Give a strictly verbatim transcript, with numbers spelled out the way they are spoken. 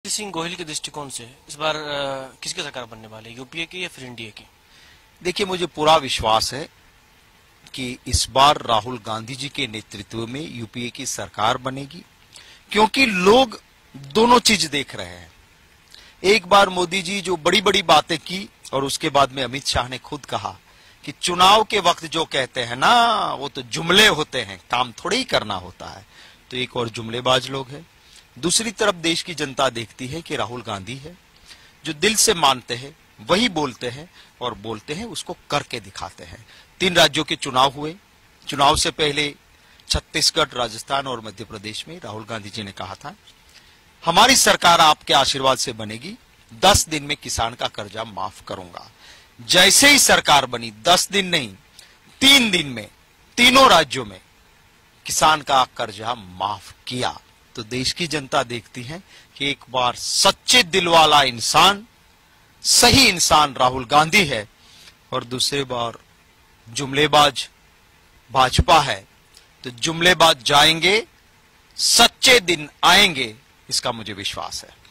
सिंह गोहिल के दृष्टिकोण से इस बार अ, किसकी सरकार बनने वाली है, यूपीए की या फिर एनडीए की? देखिए, मुझे पूरा विश्वास है कि इस बार राहुल गांधी जी के नेतृत्व में यूपीए की सरकार बनेगी, क्योंकि लोग दोनों चीज देख रहे हैं। एक बार मोदी जी जो बड़ी बड़ी बातें की और उसके बाद में अमित शाह ने खुद कहा कि चुनाव के वक्त जो कहते हैं ना वो तो जुमले होते हैं, काम थोड़े ही करना होता है। तो एक और जुमलेबाज लोग हैं। दूसरी तरफ देश की जनता देखती है कि राहुल गांधी है जो दिल से मानते हैं, वही बोलते हैं और बोलते हैं उसको करके दिखाते हैं। तीन राज्यों के चुनाव हुए। चुनाव से पहले छत्तीसगढ़, राजस्थान और मध्य प्रदेश में राहुल गांधी जी ने कहा था हमारी सरकार आपके आशीर्वाद से बनेगी, दस दिन में किसान का कर्जा माफ करूंगा। जैसे ही सरकार बनी, दस दिन नहीं तीन दिन में तीनों राज्यों में किसान का कर्जा माफ किया। तो देश की जनता देखती है कि एक बार सच्चे दिल वाला इंसान, सही इंसान राहुल गांधी है और दूसरी बार जुमलेबाज भाजपा है। तो जुमलेबाज जाएंगे, सच्चे दिन आएंगे, इसका मुझे विश्वास है।